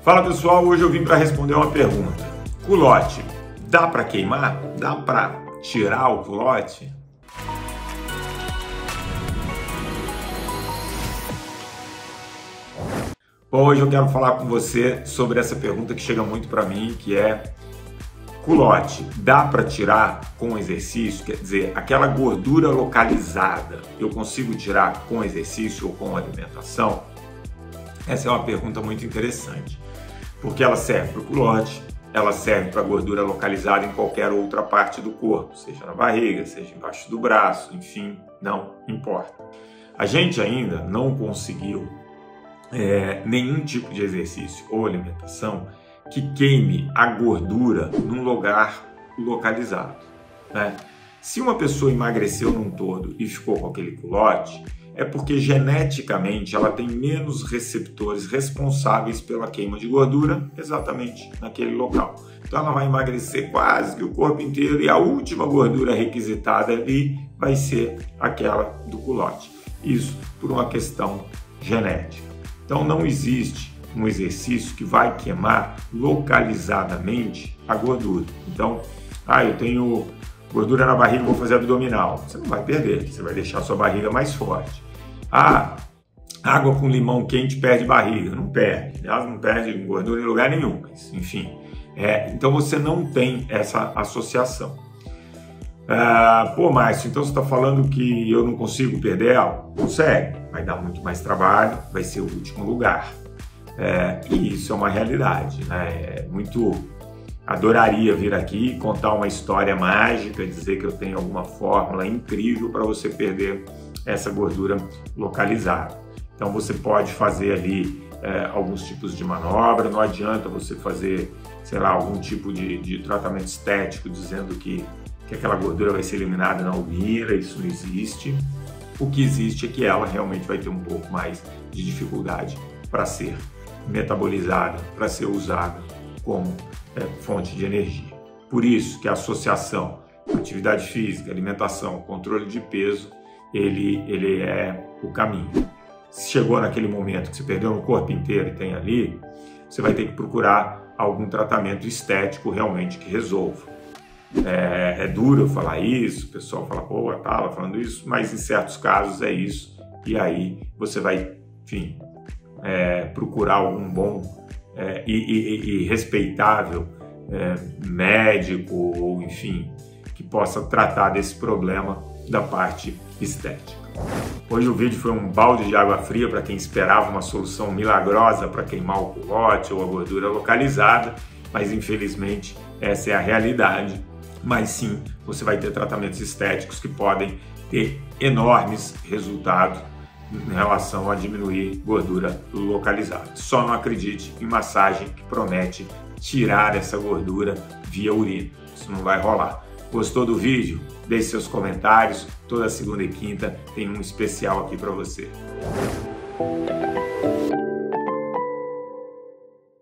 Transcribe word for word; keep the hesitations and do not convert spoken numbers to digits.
Fala pessoal, hoje eu vim para responder uma pergunta. Culote, dá para queimar? Dá para tirar o culote? Bom, hoje eu quero falar com você sobre essa pergunta que chega muito para mim, que é: culote, dá para tirar com exercício? Quer dizer, aquela gordura localizada, eu consigo tirar com exercício ou com alimentação? Essa é uma pergunta muito interessante, porque ela serve para o culote, ela serve para a gordura localizada em qualquer outra parte do corpo, seja na barriga, seja embaixo do braço, enfim, não importa. A gente ainda não conseguiu é, nenhum tipo de exercício ou alimentação que queime a gordura num lugar localizado, né? Se uma pessoa emagreceu num todo e ficou com aquele culote, é porque geneticamente ela tem menos receptores responsáveis pela queima de gordura exatamente naquele local. Então ela vai emagrecer quase que o corpo inteiro e a última gordura requisitada ali vai ser aquela do culote. Isso por uma questão genética. Então não existe um exercício que vai queimar localizadamente a gordura. Então, ah, eu tenho gordura na barriga, vou fazer abdominal. Você não vai perder, você vai deixar a sua barriga mais forte. Ah, água com limão quente perde barriga. Não perde, ela não perde gordura em lugar nenhum, mas enfim. É, então você não tem essa associação. Ah, pô, Márcio, então você está falando que eu não consigo perder ela? Consegue, vai dar muito mais trabalho, vai ser o último lugar. É, e isso é uma realidade, né? É muito... Adoraria vir aqui e contar uma história mágica, dizer que eu tenho alguma fórmula incrível para você perder essa gordura localizada. Então você pode fazer ali é, alguns tipos de manobra, não adianta você fazer, sei lá, algum tipo de, de tratamento estético dizendo que, que aquela gordura vai ser eliminada na urina, isso não existe. O que existe é que ela realmente vai ter um pouco mais de dificuldade para ser metabolizada, para ser usada como é, fonte de energia. Por isso que a associação atividade física, alimentação, controle de peso, ele, ele é o caminho. Se chegou naquele momento que você perdeu no corpo inteiro e tem ali, você vai ter que procurar algum tratamento estético realmente que resolva. É, é duro eu falar isso, o pessoal fala, pô, eu tava falando isso, mas em certos casos é isso, e aí você vai, enfim, é, procurar algum bom É, e, e, e respeitável é, médico ou enfim que possa tratar desse problema da parte estética. Hoje o vídeo foi um balde de água fria para quem esperava uma solução milagrosa para queimar o culote ou a gordura localizada, mas infelizmente essa é a realidade. Mas sim, você vai ter tratamentos estéticos que podem ter enormes resultados em relação a diminuir gordura localizada. Só não acredite em massagem que promete tirar essa gordura via urina. Isso não vai rolar. Gostou do vídeo? Deixe seus comentários. Toda segunda e quinta tem um especial aqui para você.